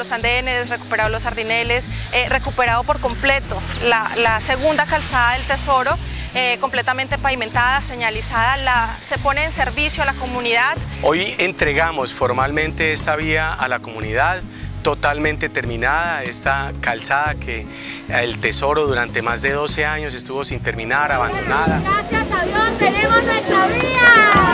los andenes, recuperado los sardineles, recuperado por completo la segunda calzada del Tesoro, completamente pavimentada, señalizada, se pone en servicio a la comunidad. Hoy entregamos formalmente esta vía a la comunidad, totalmente terminada, esta calzada que el Tesoro durante más de 12 años estuvo sin terminar, abandonada. Gracias a Dios tenemos nuestra vía.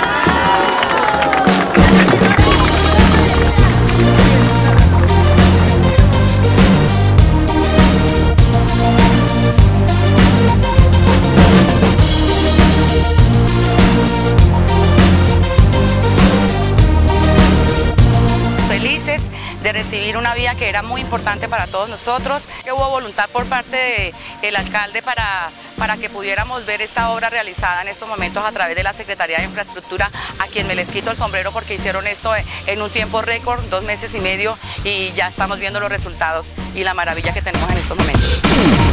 Felices de recibir una vía que era muy importante para todos nosotros, que hubo voluntad por parte del alcalde para que pudiéramos ver esta obra realizada en estos momentos a través de la Secretaría de Infraestructura, a quien me les quito el sombrero porque hicieron esto en un tiempo récord, 2 meses y medio, y ya estamos viendo los resultados y la maravilla que tenemos en estos momentos.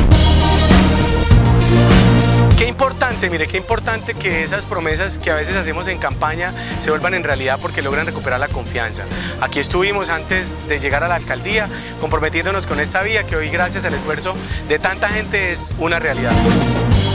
Qué importante, mire, qué importante que esas promesas que a veces hacemos en campaña se vuelvan en realidad porque logran recuperar la confianza. Aquí estuvimos antes de llegar a la alcaldía comprometiéndonos con esta vía que hoy, gracias al esfuerzo de tanta gente, es una realidad.